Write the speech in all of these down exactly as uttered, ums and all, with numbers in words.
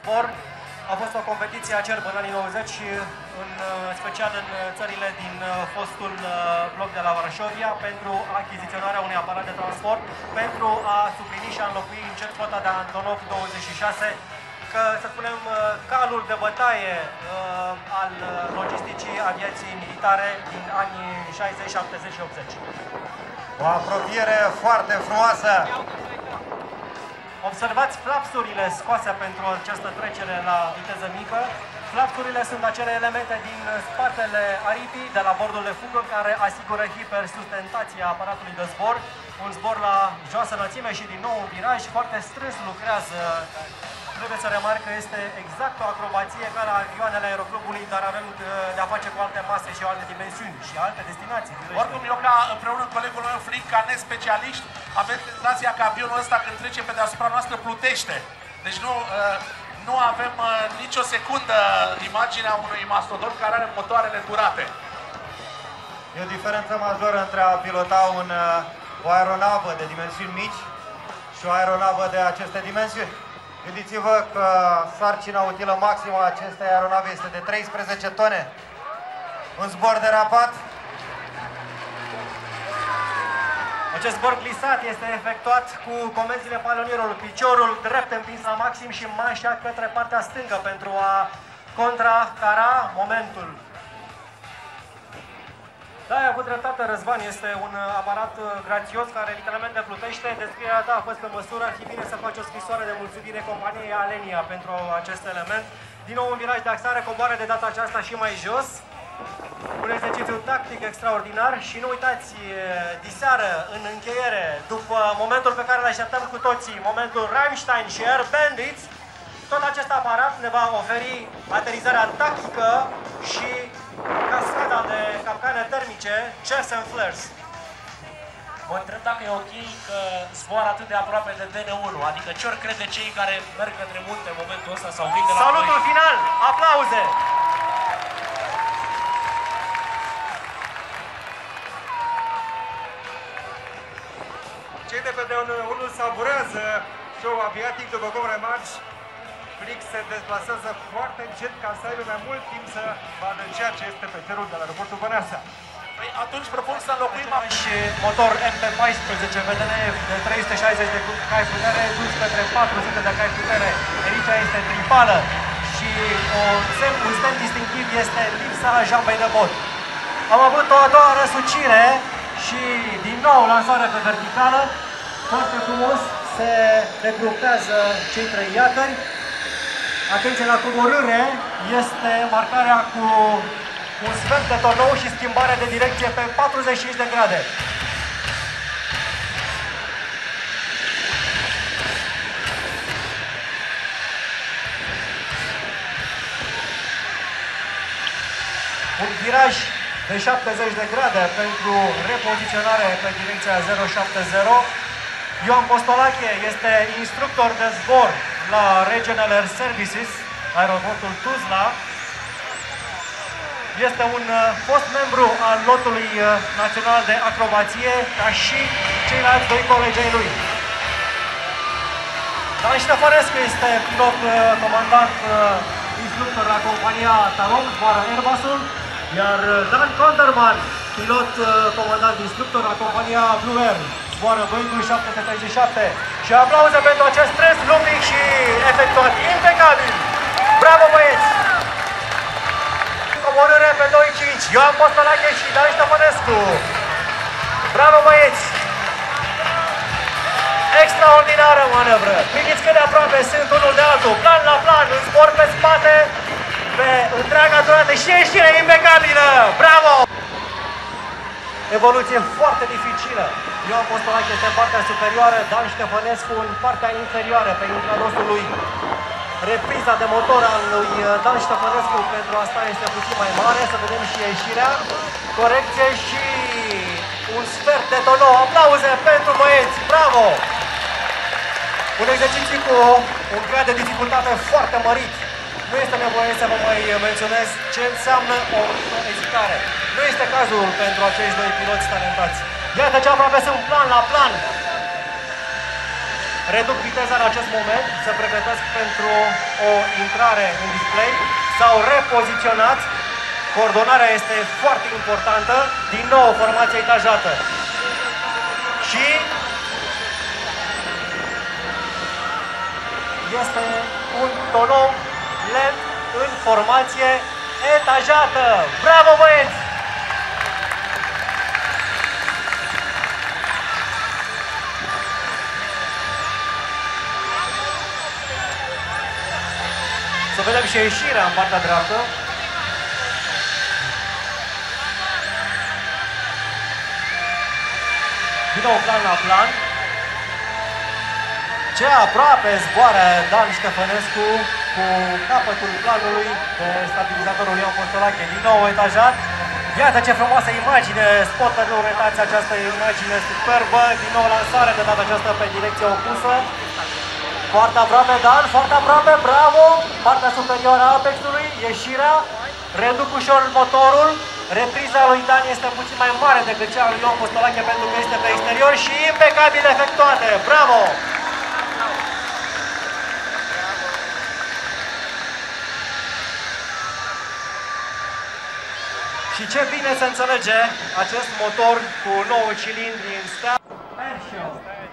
zbor. A fost o competiție acerbă în anii nouăzeci, în special în țările din fostul bloc de la Varșovia, pentru achiziționarea unui aparat de transport, pentru a suplini și a înlocui încet flota de Antonov douăzeci și șase, că, să spunem, calul de bătaie uh, al logisticii aviației militare din anii șaizeci, șaptezeci și optzeci. O apropiere foarte frumoasă! Observați flapsurile scoase pentru această trecere la viteză mică. Flapsurile sunt acele elemente din spatele aripii de la bordul de fugă care asigură hipersustentația aparatului de zbor. Un zbor la joasă înălțime și din nou un viraj foarte strâns lucrează. Trebuie să remarc că este exact o acrobație ca la avioanele aeroclubului, dar avem de-a face cu alte mase și alte dimensiuni și alte destinații. Oricum, eu ca împreună cu colegul meu Flic, ca nespecialiști, avem senzația că avionul ăsta când trece pe deasupra noastră plutește. Deci nu, nu avem nicio secundă imaginea unui mastodon care are motoarele curate. E o diferență majoră între a pilota un, o aeronavă de dimensiuni mici și o aeronavă de aceste dimensiuni. Gândiți-vă că sarcina utilă maximă a acestei aeronave este de treisprezece tone. Un zbor derapat. Acest zbor glisat este efectuat cu comenzile palonierului, piciorul drept împins la maxim și manșa către partea stângă pentru a contracara momentul. Da, ai avut dreptate, Răzvan, este un aparat grațios care literalmente plutește. Descrierea ta a fost pe măsură, ar fi bine să faci o scrisoare de mulțumire companiei Alenia pentru acest element. Din nou un viraj de axare, coboară de data aceasta și mai jos. Un exercițiu tactic extraordinar și nu uitați, diseară, în încheiere, după momentul pe care îl așteptăm cu toții, momentul Rammstein și Air Bandits, tot acest aparat ne va oferi aterizarea tactică și cascada de capcane termice, chairs and flares. Mă întreb dacă e ok că zboară atât de aproape de D N unu, adică ce-or crede cei care merg către munte în momentul ăsta sau vin de la Salutul proiect. final! Aplauze! Cei de pe D N unu savurează show aviatic, după cum remarci. Flic se deplasează foarte încet ca să aibă mai mult timp să vadă ceea ce este pe cerul de la aeroportul Băneasa. Păi atunci propun să înlocuim și motor M P paisprezece V D N F de trei sute șaizeci de cai putere dus către patru sute de cai putere. Aici este tripală și o semn, un semn distinctiv este lipsa jambei de bot. Am avut o a doua răsucire și din nou lansare pe verticală. Foarte frumos se regrupează cei trei iatări. Atenție la coborâre, este marcarea cu un sfert de tornou și schimbarea de direcție pe patruzeci și cinci de grade. Un viraj de șaptezeci de grade pentru repoziționare pe direcția zero șapte zero. Ioan Postolache este instructor de zbor la Regional Air Services, aeroportul Tuzla. Este un fost membru al lotului național de acrobație, ca și ceilalți doi colegi ai lui. Dan Ștefănescu este pilot comandant instructor la compania Tarom, zboară Airbusul, iar Dan Conderman, pilot comandant instructor la compania Blue Air, zboară Boeing șapte sute treizeci și șapte. Și aplauze pentru acest stres lumic și efectuat impecabil. Bravo, băieți! Coborâre pe doi cinci, Ioan Postolache și Dan Ștefănescu. Bravo, băieți! Extraordinară manevră! Priviți cât de aproape sunt unul de altul, plan la plan, în zbor pe spate, pe întreaga durată și ieșire impecabilă! Bravo! Evoluție foarte dificilă. Ioan Postolache este în partea superioară, Dan Ștefănescu în partea inferioară, pe intradosul lui. Repriza de motor al lui Dan Ștefănescu pentru asta este puțin mai mare, să vedem și ieșirea. Corecție și un sfert de tonou. Aplauze pentru băieți! Bravo! Un exercițiu cu un grad de dificultate foarte mărit. Nu este nevoie să vă mai menționez ce înseamnă o ezitare. Nu este cazul pentru acești doi piloți talentați. Iată ce aproape sunt plan la plan. reduc viteza în acest moment, se pregătesc pentru o intrare în display, s-au repoziționat, coordonarea este foarte importantă, din nou formație etajată. Și este un tonou lent în formație etajată. Bravo, băieți! Să vedem și ieșirea în partea dreaptă. Din nou plan la plan. Ce aproape zboară Dan Ștefănescu cu capătul planului pe stabilizatorul Ion Postolache. Din nou etajat. Iată ce frumoasă imagine, spotter, nu retați această imagine superbă. Din nou lansare de data aceasta pe direcția opusă. Foarte aproape Dan, foarte aproape, bravo! Partea superioară a Apex-ului, ieșirea. Reduc ușor motorul. Repriza lui Dan este puțin mai mare decât cea lui Ion Postolache pentru că este pe exterior și impecabil efectuate. Bravo! Și ce bine se înțelege acest motor cu nouă cilindri în stea. Airshow.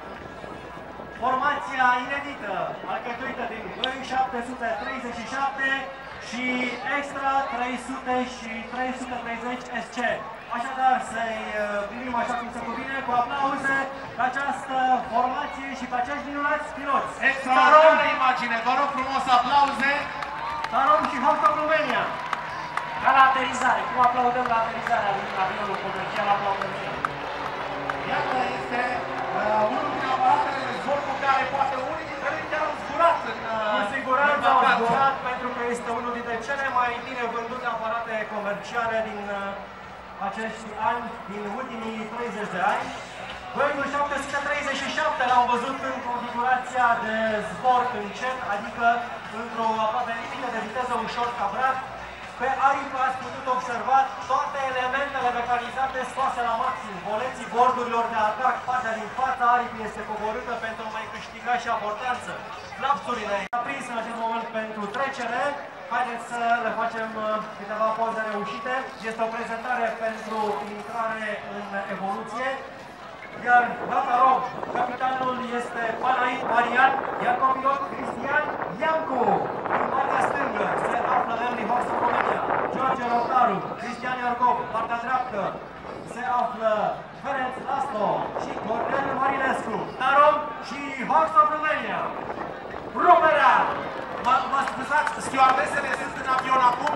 Formația inedită, alcătuită din Boeing șapte sute treizeci și șapte și Extra trei sute și trei sute treizeci S C. Așadar, să-i primim așa cum se cuvine, cu aplauze pe această formație și pe acești minunați piloți. Extraordinară imagine, vă rog frumos aplauze. Tarom și Hawk România. Ca la aterizare, cum aplaudăm la aterizarea lui avionul comercial, aplaudăm și Iată, este uh, unul din aparatele de zbor cu care poate unii dintre ei chiar au zburat în uh, Cu siguranță în au vacanță. zburat pentru că este unul dintre cele mai bine vândute aparate comerciale din uh, acești ani, din ultimii treizeci de ani. Boeing șapte sute treizeci și șapte l-am văzut în configurația de zbor încet, adică într-o aproape limită de viteză ușor cabrat. Pe aripă ați putut observa toate elementele mecanizate scoase la maxim. Boleții bordurilor de atac, partea din fața aripii este coborâtă pentru a mai câștiga și aportanță. Flapsurile aprins în acest moment pentru trecere. Haideți să le facem câteva poze reușite. Este o prezentare pentru intrare în evoluție. Iar data rog, capitanul este Panait Marian, iar copilot Cristian Iancu. În partea stângă se află Emily Horst România, George Rotaru, Cristian Iorcov. Partea dreaptă se află Ferenc Laslo și Cornel Marinescu. Tarom și Horst România. Ruperea! Mă scuzați, stewardesele sunt în avion acum?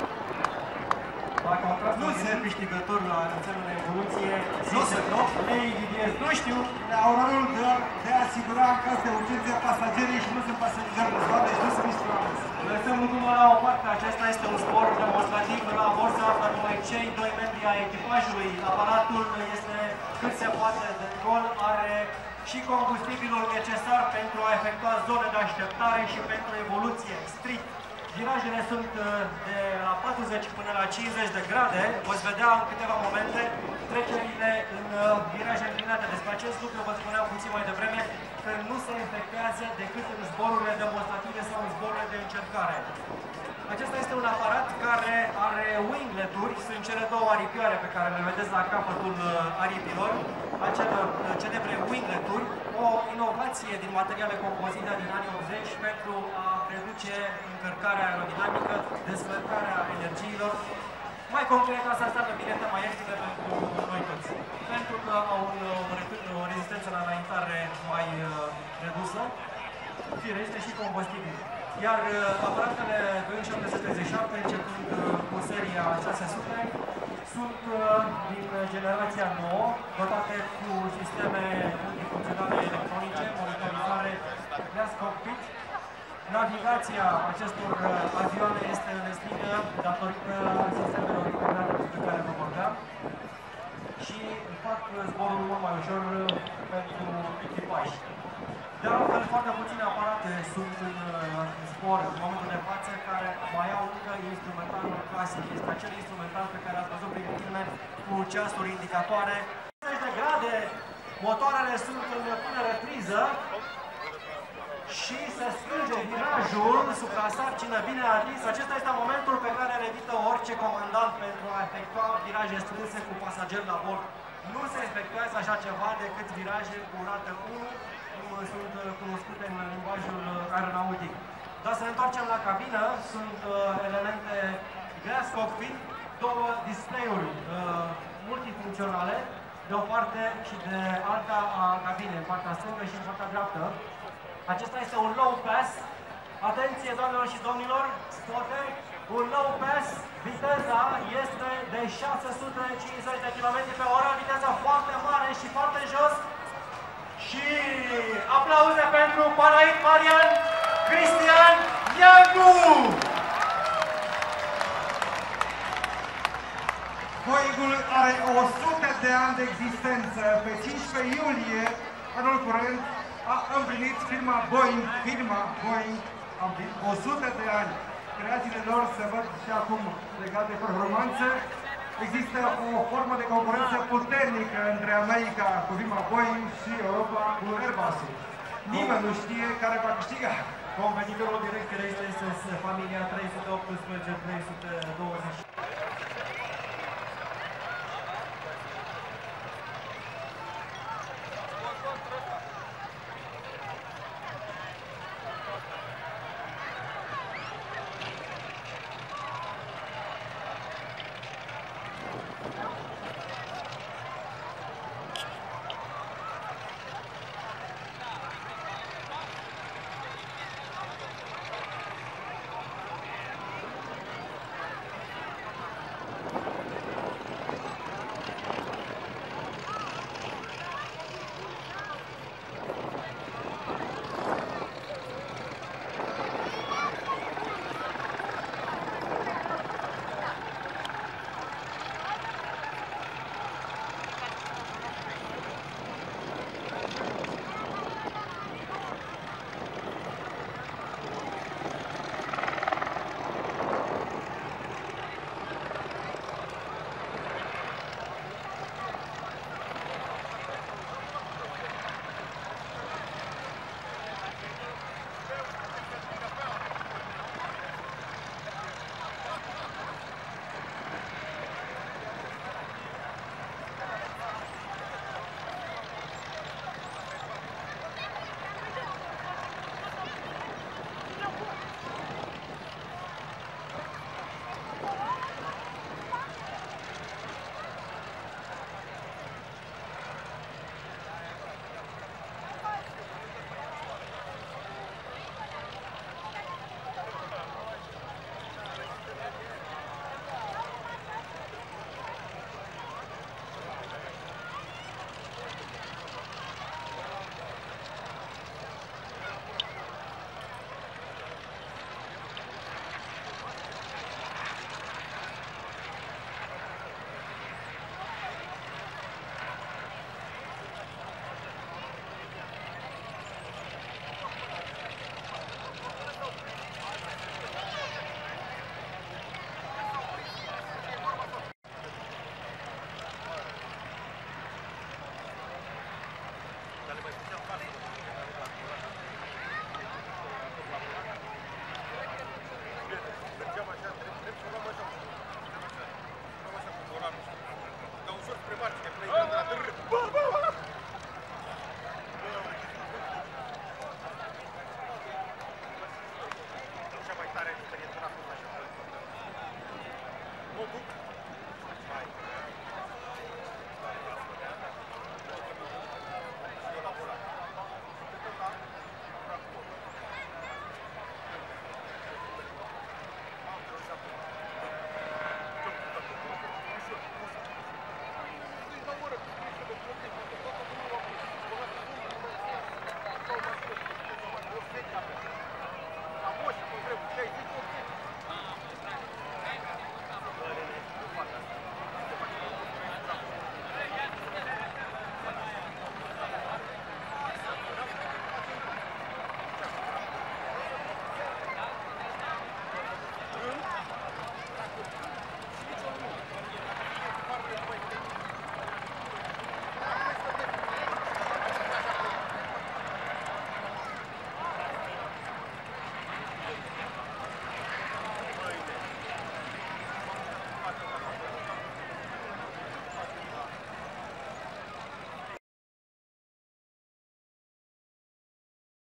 Dacă au tras nu se câștigător la rețelul de evoluție, Nu se, nu? Ei, Didier, nu știu. Au rolul de, de a asigura în caz de urgență pasagerii și nu sunt pasageri de zboare, deci nu sunt instrumenți. Lăsăm lucrul la o parte. Acesta este un zbor demonstrativ. La bord se află numai cei doi membri ai echipajului. Aparatul este cât se poate de gol, are și combustibilul necesar pentru a efectua zone de așteptare și pentru evoluție strict. Virajele sunt de la patruzeci până la cincizeci de grade. Veți vedea în câteva momente trecerile în viraje înclinate. Despre acest lucru vă spuneam puțin mai devreme că nu se efectuează decât în zborurile demonstrative sau în zborurile de încercare. Acesta este un aparat care are winglet-uri, sunt cele două aripioare pe care le vedeți la capătul aripilor, acele celebre winglet-uri, o inovație din materiale compozite din anii optzeci pentru a reduce încărcarea aerodinamică, descărcarea energiilor. Mai concret, asta înseamnă bilete mai ieftine pentru noi toți, pentru că au o rezistență la înaintare mai redusă, fire, este și combustibil. Iar aparatele Boeing șapte sute treizeci și șapte, începând cu seria șase sute, sunt din generația nouă, dotate cu sisteme multifuncționale electronice, monitorizare glass cockpit. Navigația acestor avioane este înlesnită datorită sistemelor integrate despre care vă vorbeam și fac zborul mult mai ușor pentru echipaj. De altfel, foarte puține aparate sunt în zbor în momentul de față care mai au încă instrumentalul clasic. Este acel instrumental pe care ați văzut prin filme cu ceasuri indicatoare. treizeci de grade, motoarele sunt în plină repriză. și se strânge virajul supra sarcină bine atins. Acesta este momentul pe care îl evită orice comandant pentru a efectua viraje strânse cu pasageri la bord. Nu se efectuează așa ceva decât viraje cu rată unu, cum sunt cunoscute în limbajul aeronautic. Dar să ne întoarcem la cabină, sunt uh, elemente glass cockpit, două display-uri uh, multifuncționale, de o parte și de alta a cabinei, în partea stângă și în partea dreaptă. Acesta este un low pass. Atenție, doamnelor și domnilor, spotter, un low pass, viteza este de șase sute cincizeci de kilometri pe oră, viteză foarte mare și foarte jos. Și aplauze pentru Panait Marian Cristian Iancu! Boeing-ul are o sută de ani de existență. Pe cincisprezece iulie anul curent a împlinit firma Boeing, firma Boeing a împlinit o sută de ani. Creațiile lor se văd și acum legate de performanță. Există o formă de concurență puternică între America cu firma Boeing și Europa cu Airbus-ul. Nimeni nu știe care va câștiga. Competitorul direct este familia trei sute optsprezece trei sute douăzeci.